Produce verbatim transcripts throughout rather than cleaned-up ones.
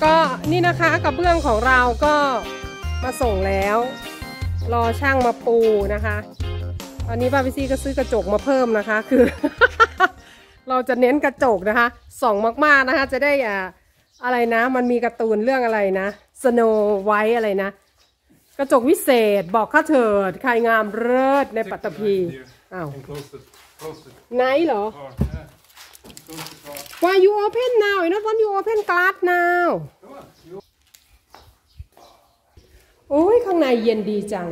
ก็นี่นะคะกระเบื้องของเราก็มาส่งแล้วรอช่างมาปูนะคะตอนนี้ป้าพิซี่ก็ซื้อกระจกมาเพิ่มนะคะคือ เราจะเน้นกระจกนะคะส่องมากๆนะคะจะได้อ่าอะไรนะมันมีการ์ตูนเรื่องอะไรนะสโนไวท์อะไรนะกระจกวิเศษบอกข้าเถิดใครงามเลิศในปัตตภีอ้าวไหนเหรอ Why you open now you not want you open glass now โอ้ยข้างในเย็นดีจัง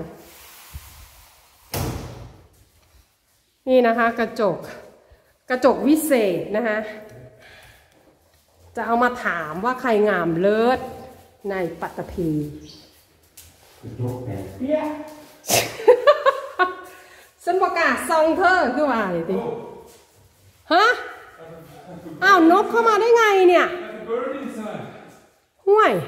นี่นะคะกระจกกระจกวิเศษนะคะจะเอามาถามว่าใครงามเลิศในปัตตภีฉันประกาศซองเธอคือว่าอะไรดิฮะอ้าวนกเข้ามาได้ไงเนี่ยห่วย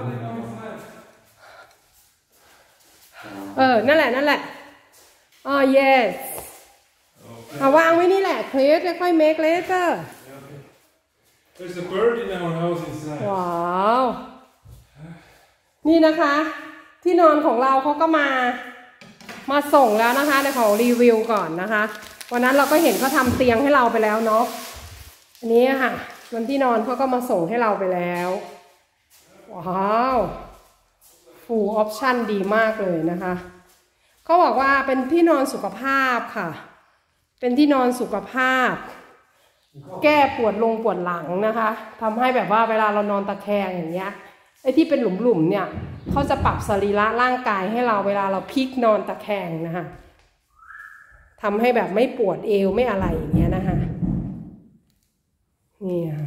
เออนั่นแหละนั่นแหละอ๋อ yes เอาวางไว้นี่แหละเคลสค่อยๆ make later There's a bird in our house inside. ว้าวนี่นะคะที่นอนของเราเขาก็มามาส่งแล้วนะคะในของรีวิวก่อนนะคะวันนั้นเราก็เห็นเขาทำเตียงให้เราไปแล้วเนาะอันนี้ค่ะบนที่นอนเขาก็มาส่งให้เราไปแล้วว้าวฟูลออปชั่นดีมากเลยนะคะเขาบอกว่าเป็นที่นอนสุขภาพค่ะเป็นที่นอนสุขภาพแก้ปวดลงปวดหลังนะคะทำให้แบบว่าเวลาเรานอนตะแคงอย่างเงี้ยไอ้ที่เป็นหลุมๆเนี่ยเขาจะปรับสรีระร่างกายให้เราเวลาเราพลิกนอนตะแคงนะคะทำให้แบบไม่ปวดเอวไม่อะไรอย่างเงี้ยนะคะนี่ค่ะ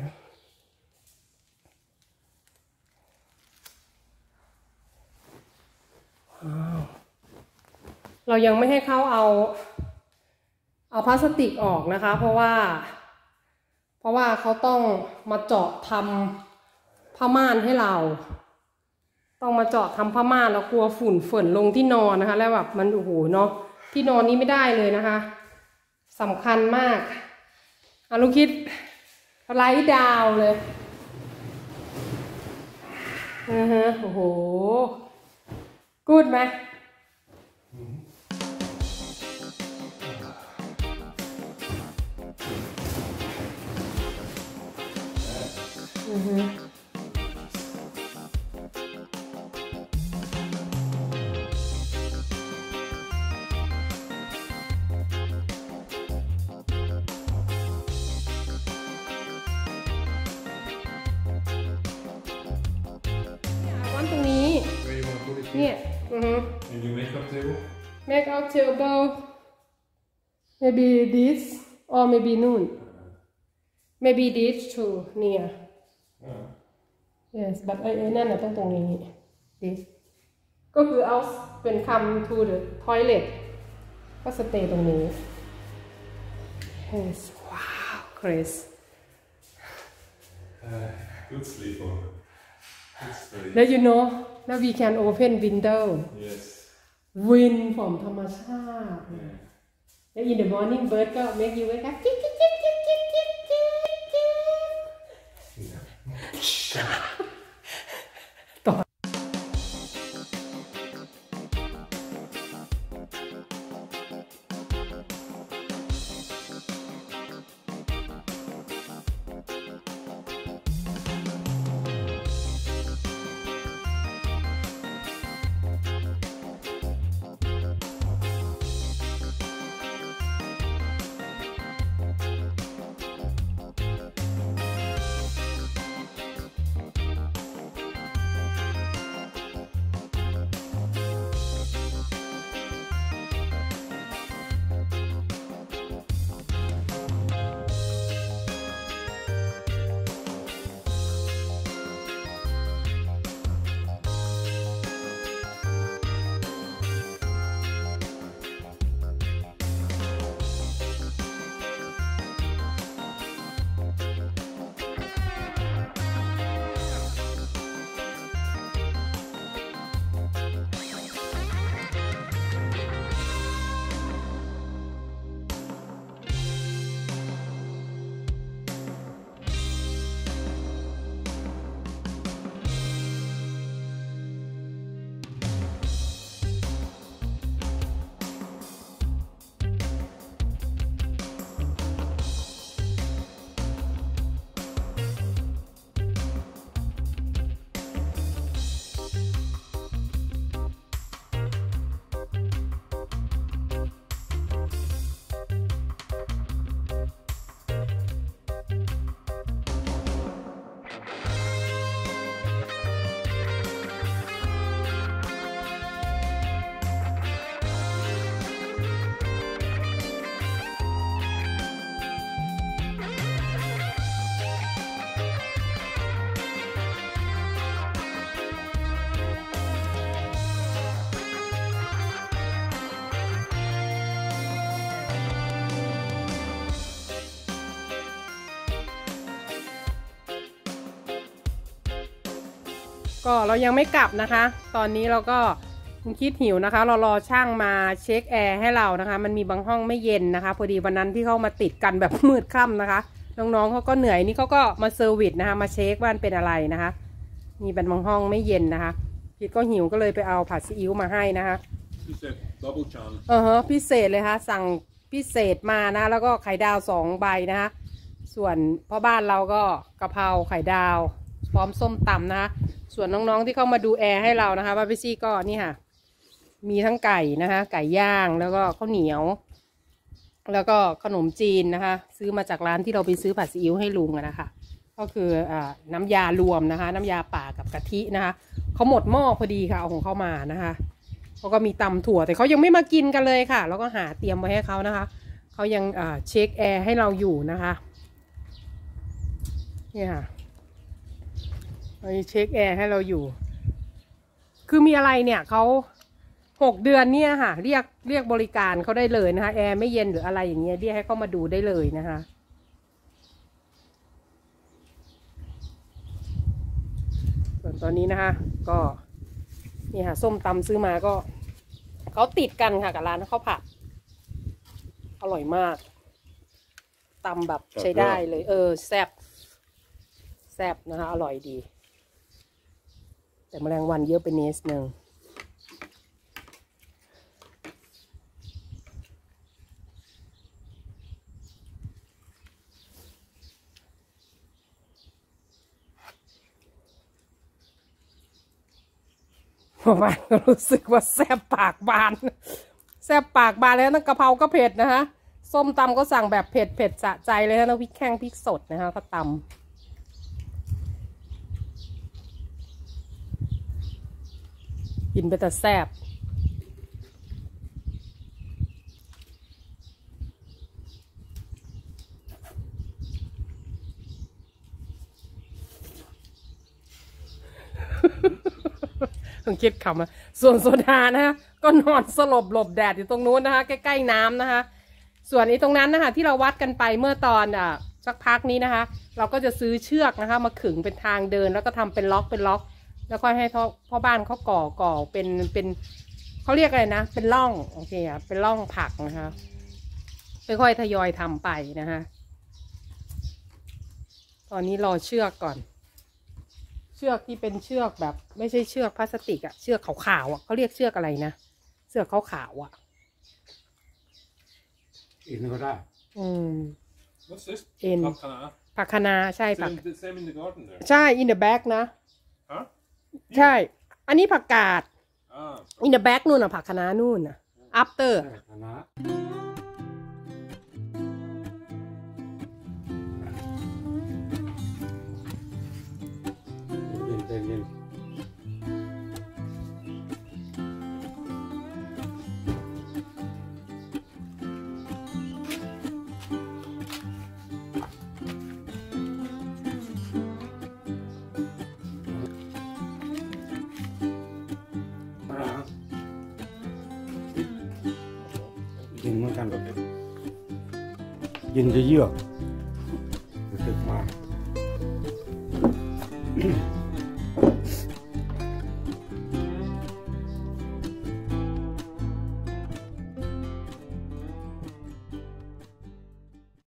เรายังไม่ให้เขาเอาเอาพลาสติกออกนะคะเพราะว่าเพราะว่าเขาต้องมาเจาะทำผ้าม่านให้เราต้องมาเจาะทำผ้าม่านแล้วกลัวฝุ่นฝนลงที่นอนนะคะแล้วแบบมันโอ้โหเนาะที่นอนนี้ไม่ได้เลยนะคะสำคัญมากอ่ะลูกคิดไลท์ดาวเลยอือฮะโอ้โหกู๊ดไหมอือฮึวางตรงนี้เนี่ยอือฮึ And your makeup table? makeup table maybe this or maybe นู่น maybe this too เนี่ย yes but ไอ้นั่นน่ะต้องตรงนี้ this ก็คือเอาเป็นคำ to the toilet ก็สเตย์ตรงนี้ yes wow Chris Uh, good sleep or good sleep. แล้ว you know now we can open window Yes. wind from ธรรมชาติแล้ว in the morning bird ก็ make you wake up จิ๊กจิ๊กจิ๊กจิ๊กจิ๊กจิ๊กจิ๊กจิ๊กต่อก็เรายังไม่กลับนะคะ ตอนนี้เราก็คิดหิวนะคะ เรารอช่างมาเช็คแอร์ให้เรานะคะมันมีบางห้องไม่เย็นนะคะพอดีวันนั้นที่เขามาติดกันแบบมืดค่ำนะคะน้องๆเขาก็เหนื่อยนี่เขาก็มาเซอร์วิสนะคะมาเช็คว่าเป็นอะไรนะคะมีเป็นบางห้องไม่เย็นนะคะคิดก็หิวก็เลยไปเอาผัดซีอิ๊วมาให้นะคะพิเศษดับเบิลชันเออฮะพิเศษเลยค่ะสั่งพิเศษมานะแล้วก็ไข่ดาวสองใบนะคะส่วนพ่อบ้านเราก็กะเพราไข่ดาวพร้อมส้มตำนะคะส่วนน้องๆที่เข้ามาดูแอร์ให้เรานะคะบาร์บีซี่ก็นี่ค่ะมีทั้งไก่นะคะไก่ย่างแล้วก็ข้าวเหนียวแล้วก็ขนมจีนนะคะซื้อมาจากร้านที่เราไปซื้อผัดซีอิ๊วให้ลุงนะคะก็คืออ่าน้ำยารวมนะคะน้ำยาป่ากับกะทินะคะเขาหมดหม้อพอดีค่ะเอาของเขามานะคะเขาก็มีตำถั่วแต่เขายังไม่มากินกันเลยค่ะแล้วก็หาเตรียมไว้ให้เขานะคะเขายังอ่าเช็คแอร์ให้เราอยู่นะคะนี่ค่ะเขาเช็คแอร์ให้เราอยู่คือมีอะไรเนี่ยเขาหกเดือนเนี่ยค่ะเรียกเรียกบริการเขาได้เลยนะคะแอร์ไม่เย็นหรืออะไรอย่างเงี้ยเรียกให้เขามาดูได้เลยนะคะส่วนตอนนี้นะคะก็นี่ค่ะส้มตำซื้อมาก็เขาติดกันค่ะกับร้านข้าวผัดอร่อยมากตำแบบใช้ได้เลยเออแซ่บแซ่บนะคะอร่อยดีแต่แมลงวันเยอะไปนิดนึงพ่อบ้านก็รู้สึกว่าแซ่บปากบานแซ่บปากบานแล้วนั่นกะเพราก็เผ็ดนะคะส้มตำก็สั่งแบบเผ็ดเผ็ดสะใจเลยนะพริกแข้งพริกสดนะคะก็ตำกินไปแต่แซ่บต้องคิดคำนะส่วนโซดานะคะก็นอนสลบหลบแดดอยู่ตรงนู้นนะคะใกล้ๆน้ำนะคะส่วนนี้ตรงนั้นนะคะที่เราวัดกันไปเมื่อตอนอ่ะสักพักนี้นะคะเราก็จะซื้อเชือกนะคะมาขึงเป็นทางเดินแล้วก็ทำเป็นล็อกเป็นล็อกแล้วก็ให้พ่อพ่อบ้านเขาก่อก่อเป็นเป็นเขาเรียกอะไรนะเป็นร่องโอเคอ่ะเป็นร่องผักนะคะค่อยๆทยอยทำไปนะคะตอนนี้รอเชือกก่อนเชือกที่เป็นเชือกแบบไม่ใช่เชือกพลาสติกอะเชือกขาวๆอะเขาเรียกเชือกอะไรนะเชือกขาวๆอะเอ็นก็ได้อืม What's this เอ็นผักคะน้าผักคะน้าใช่ผัก Same in the garden there ใช่ in the bag นะ Huh? ใช่อันนี้ผักกาด Ah. in the bag นู่นอะผักคะน้านู่นอะ after กินเหมือนกันยินจะเยือก